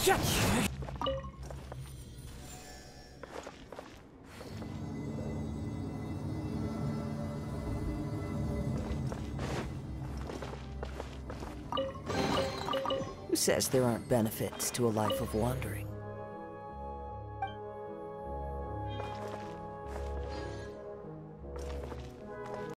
Who says there aren't benefits to a life of wandering?